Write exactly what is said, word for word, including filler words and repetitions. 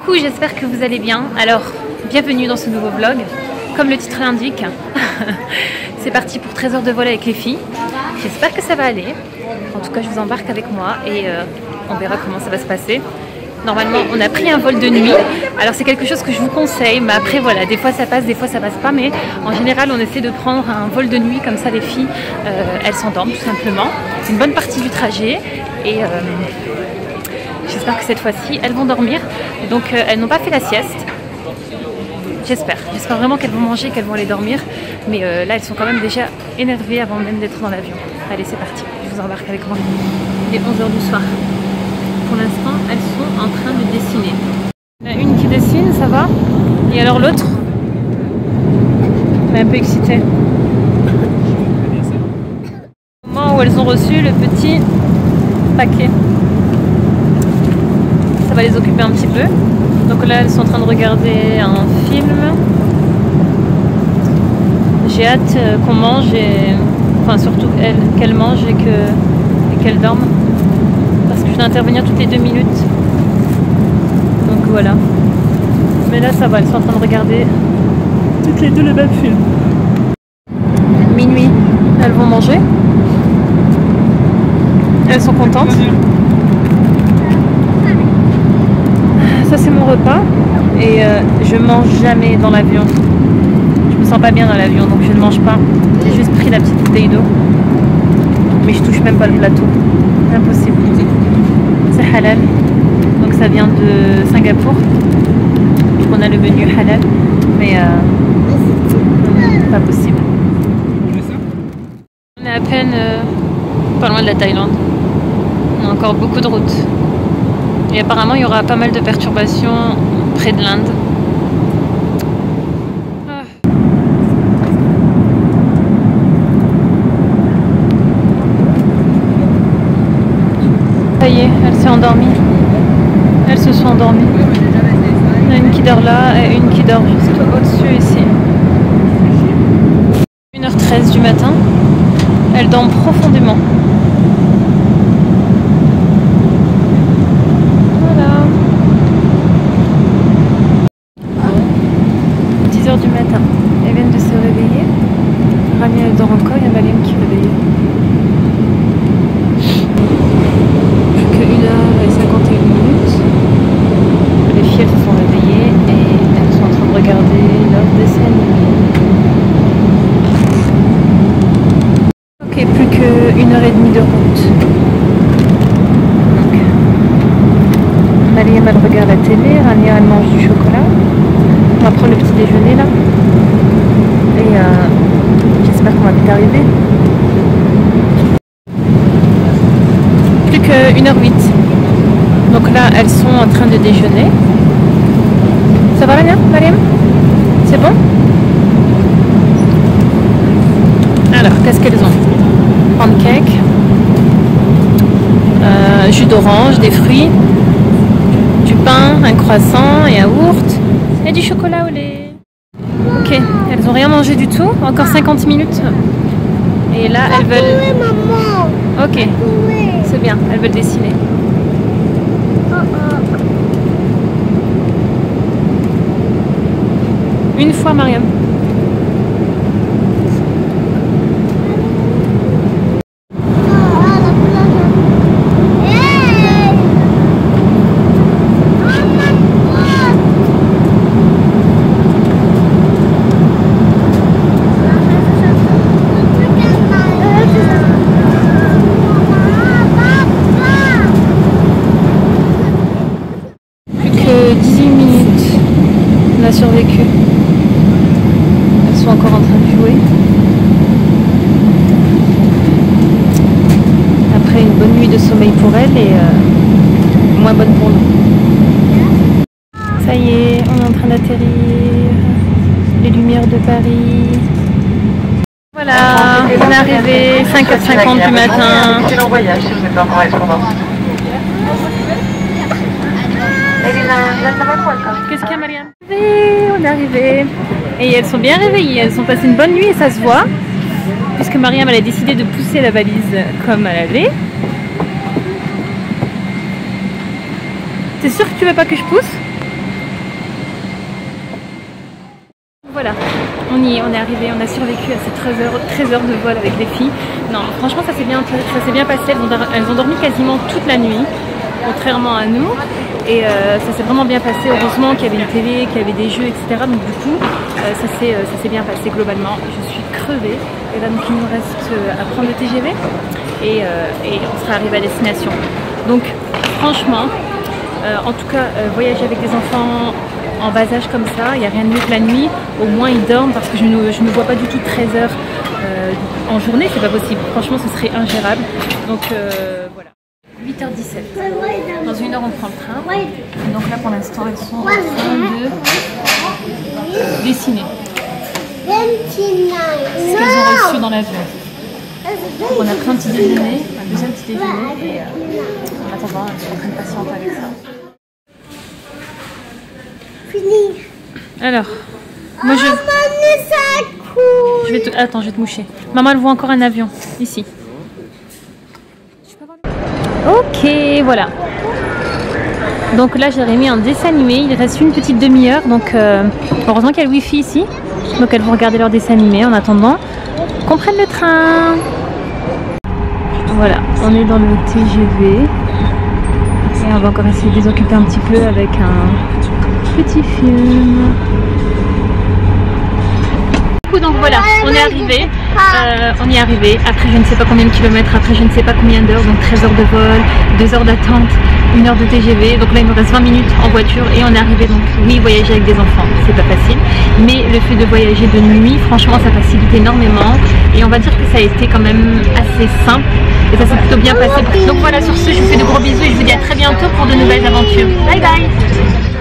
Coucou, j'espère que vous allez bien. Alors, bienvenue dans ce nouveau vlog. Comme le titre l'indique, c'est parti pour treize heures de vol avec les filles. J'espère que ça va aller. En tout cas, je vous embarque avec moi et euh, on verra comment ça va se passer. Normalement, on a pris un vol de nuit. Alors, c'est quelque chose que je vous conseille. Mais après, voilà, des fois ça passe, des fois ça passe pas. Mais en général, on essaie de prendre un vol de nuit. Comme ça, les filles, euh, elles s'endorment tout simplement. C'est une bonne partie du trajet. Et... Euh, j'espère que cette fois-ci, elles vont dormir. Donc, euh, elles n'ont pas fait la sieste. J'espère. J'espère vraiment qu'elles vont manger, qu'elles vont aller dormir. Mais euh, là, elles sont quand même déjà énervées avant même d'être dans l'avion. Allez, c'est parti. Je vous embarque avec moi. Il est onze heures du soir. Pour l'instant, elles sont en train de dessiner. Il y en a une qui dessine, ça va. Et alors l'autre, elle est un peu excitée. Au moment où elles ont reçu le petit paquet. Ça va les occuper un petit peu. Donc là, elles sont en train de regarder un film. J'ai hâte euh, qu'on mange et... Enfin, surtout elles, qu'elles mangent et que et qu'elles dorment. Parce que je dois intervenir toutes les deux minutes. Donc voilà. Mais là, ça va, elles sont en train de regarder toutes les deux le même film. Minuit, elles vont manger. Elles sont contentes. Ça c'est mon repas et euh, je mange jamais dans l'avion. Je me sens pas bien dans l'avion donc je ne mange pas. J'ai juste pris la petite bouteille d'eau. Mais je touche même pas le plateau. Impossible. C'est halal. Donc ça vient de Singapour. Donc on a le menu halal. Mais euh, pas possible. On est à peine euh, pas loin de la Thaïlande. On a encore beaucoup de route. Et apparemment, il y aura pas mal de perturbations près de l'Inde. Ah. Ça y est, elle s'est endormie. Elles se sont endormies. Il y en a une qui dort là et une qui dort juste au-dessus ici. une heure treize du matin. Elle dort profondément. Du matin, elles viennent de se réveiller. Rami elle dort encore, il y a Mariam qui est réveillée. Plus que une heure et cinquante et une minutes. Les filles elles se sont réveillées et elles sont en train de regarder leur dessin animé. Ok, plus qu'une heure et demie de route. Donc, Mariam elle regarde la télé, Rami elle mange du chocolat. On va prendre le petit déjeuner là et euh, j'espère qu'on va vite arriver. Plus que une heure huit. Donc là elles sont en train de déjeuner. Ça va bien, Mariam? C'est bon? Alors qu'est-ce qu'elles ont? Pancake, euh, jus d'orange, des fruits, du pain, un croissant, et yaourt. Et du chocolat au lait. Ok, elles n'ont rien mangé du tout. Encore cinquante minutes. Et là, elles veulent... Ok, c'est bien. Elles veulent dessiner. Une fois, Mariam. dix-huit minutes, on a survécu. Elles sont encore en train de jouer. Après une bonne nuit de sommeil pour elles et euh, moins bonne pour nous. Ça y est, on est en train d'atterrir. Les lumières de Paris. Voilà, on est arrivé cinq heures cinquante du matin. Excellent voyage si vous n'êtes pas en correspondance. Qu'est-ce qu'il y a, Mariam? On est arrivé. Et elles sont bien réveillées. Elles ont passé une bonne nuit et ça se voit. Puisque Mariam elle a décidé de pousser la valise comme elle allait. T'es sûr que tu veux pas que je pousse? voilà, on y est, on est arrivé, on a survécu à ces treize heures, treize heures de vol avec les filles. Non, franchement ça s'est bien, ça s'est bien passé, elles ont, elles ont dormi quasiment toute la nuit, contrairement à nous. Et euh, ça s'est vraiment bien passé, heureusement qu'il y avait une télé, qu'il y avait des jeux, et cetera. Donc du coup, euh, ça s'est euh, bien passé globalement. Je suis crevée. Et là, donc il nous reste euh, à prendre le T G V et, euh, et on sera arrivé à destination. Donc franchement, euh, en tout cas, euh, voyager avec des enfants en bas âge comme ça, il n'y a rien de mieux que la nuit. Au moins ils dorment parce que je ne, je ne vois pas du tout treize heures euh, en journée, c'est pas possible. Franchement, ce serait ingérable. Donc euh, voilà. huit heures dix-sept. Dans une heure on prend le train. Et donc là pour l'instant elles sont en train de dessiner ce qu'elles ont reçu dans l'avion. On a pris un petit déjeuner, un deuxième petit déjeuner et euh, en attendant elles sont en train de patienter avec ça. Fini. Alors, moi je... je vais te... Attends, je vais te moucher. Maman elle voit encore un avion, ici. Ok, voilà. Donc là j'ai remis un dessin animé, il reste une petite demi-heure, donc euh, heureusement qu'il y a le wifi ici, donc elles vont regarder leur dessin animé en attendant qu'on prenne le train. Voilà, on est dans le T G V et on va encore essayer de les occuper un petit peu avec un petit film. Donc voilà, on est arrivé, euh, on y est arrivé après je ne sais pas combien de kilomètres, après je ne sais pas combien d'heures, donc treize heures de vol, deux heures d'attente, une heure de T G V, donc là il me reste vingt minutes en voiture et on est arrivé. Donc oui, voyager avec des enfants c'est pas facile, mais le fait de voyager de nuit, franchement ça facilite énormément et on va dire que ça a été quand même assez simple et ça s'est plutôt bien passé. Donc voilà, sur ce je vous fais de gros bisous et je vous dis à très bientôt pour de nouvelles aventures. Bye bye.